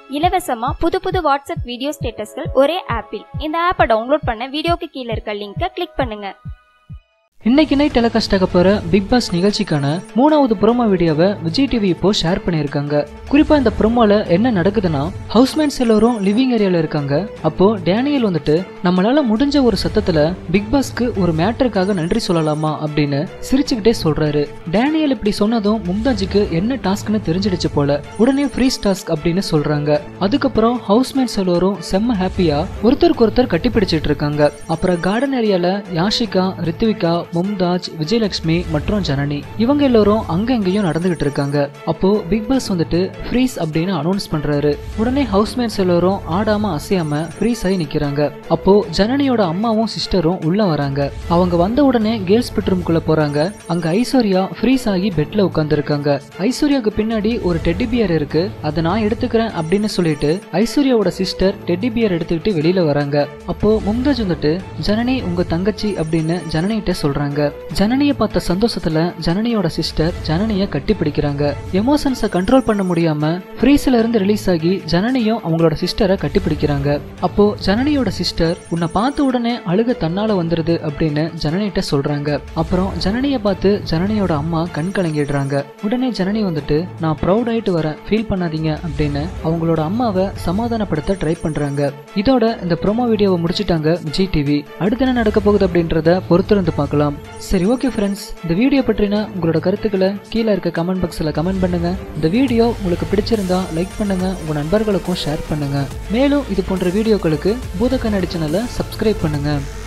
இலவசமா புது WhatsApp video ஸ்டேட்டஸ்கள் ஒரே ஆப்பில். இந்த ஆப்பை டவுன்லோட் பண்ண வீடியோக்கு கீழே இருக்க லிங்கை கிளிக் பண்ணுங்க. இன்னைக்கு நைட் டெலிகாஸ்ட் ஆக போற பிக் பாஸ் நிகழ்ச்சிக்கான 3வது ப்ரோமோ வீடியோவை விஜய் டிவி இப்போ ஷேர் பண்ணியிருக்காங்க. குறிப்பா இந்த ப்ரோமோல என்ன நடக்குதுன்னா, ஹவுஸ்மேட்ஸ் எல்லாரும் லிவிங் ஏரியால இருக்காங்க. அப்போ டேனியல் வந்துட்டு நம்மளால முடிஞ்ச ஒரு சத்தத்துல பிக் பாஸ்க்கு ஒரு மேட்டருக்காக நன்றி சொல்லலாமா அப்படின்னு சிரிச்சுக்கிட்டே சொல்றாரு. டேனியல் இப்படி சொன்னதும் மும்தாஜுக்கு என்ன டாஸ்க்னு தெரிஞ்சிடுச்சு போல. உடனே ஃப்ரீஸ் டாஸ்க் அப்படின்னு சொல்றாங்க. அதுக்கப்புறம் ஹவுஸ்மேட்ஸ் எல்லாரும் செம்ம ஹாப்பியா ஒருத்தருக்கு ஒருத்தர் கட்டி பிடிச்சிட்டு இருக்காங்க. அப்புறம் கார்டன் ஏரியால யாஷிகா, ரித்விகா, மும்தாஜ், விஜயலட்சுமி மற்றும் ஜனனி இவங்க எல்லாரும் அங்க எங்கேயும் நடந்துகிட்டு இருக்காங்க. அப்போ பிக் பாஸ் வந்துட்டு ஃப்ரீஸ் அப்படின்னு அனௌன்ஸ் பண்றாரு. உடனே ஹவுஸ்மேட்ஸ் எல்லாரும் ஆடாம அசையாம ஃப்ரீஸ் ஆகி நிக்கிறாங்க. அப்போ ஜனனியோட அம்மாவும் சிஸ்டரும் உள்ள வராங்க. அவங்க வந்த உடனே கேர்ள்ஸ் பெட்ரூம்குள்ள போறாங்க. அங்க ஐஸ்வர்யா ஃப்ரீஸ் ஆகி பெட்ல உட்கார்ந்து இருக்காங்க. ஐஸ்வர்யாவுக்கு பின்னாடி ஒரு டெட்டி பியர் இருக்கு, அதை நான் எடுத்துக்கிறேன் அப்படின்னு சொல்லிட்டு ஐஸ்வர்யாவோட சிஸ்டர் டெட்டி பியர் எடுத்துக்கிட்டு வெளியில வராங்க. அப்போ மும்தாஜ் வந்துட்டு ஜனனி உங்க தங்கச்சி அப்படின்னு ஜனனிட்ட சொல்றாங்க. ஜனனியை பார்த்த சந்தோஷத்துல ஜனனியோட சிஸ்டர் ஜனனிய கட்டி பிடிக்கிறாங்க. எமோஷன்ஸை கண்ட்ரோல் பண்ண முடியாம ஃப்ரீஸ்ல இருந்து ரிலீஸ் ஆகி ஜனனியும் அவங்களோட சிஸ்டரை கட்டி பிடிக்கிறாங்க. அப்போ ஜனனியோட சிஸ்டர் உன்னை பார்த்த உடனே அழுக தன்னால வந்துருது அப்படின்னு ஜனனிட்ட சொல்றாங்க. அப்புறம் ஜனனியை பார்த்து ஜனனியோட அம்மா கண் கலங்கிடுறாங்க. உடனே ஜனனி வந்துட்டு நான் ப்ரௌட் ஆயிட்டு வரேன், ஃபீல் பண்ணாதீங்க அப்படின்னு அவங்களோட அம்மாவை சமாதானப்படுத்த ட்ரை பண்றாங்க. இதோட இந்த ப்ரோமோ வீடியோவை முடிச்சிட்டாங்க விஜய் டிவி. அடுத்து என்ன நடக்க போகுது அப்படின்றத பொறுத்திருந்து பார்க்கலாம். சரி, ஓகே ஃப்ரெண்ட்ஸ், இந்த வீடியோ பற்றின உங்களோட கருத்துக்களை கீழே இருக்க கமெண்ட் பாக்ஸ்ல கமெண்ட் பண்ணுங்க. இந்த வீடியோ உங்களுக்கு பிடிச்சிருந்தா லைக் பண்ணுங்க, உங்க நண்பர்களுக்கும் ஷேர் பண்ணுங்க. மேலும் இது போன்ற வீடியோக்களுக்கு பூத கண்ணாடி சேனலை சப்ஸ்கிரைப் பண்ணுங்க.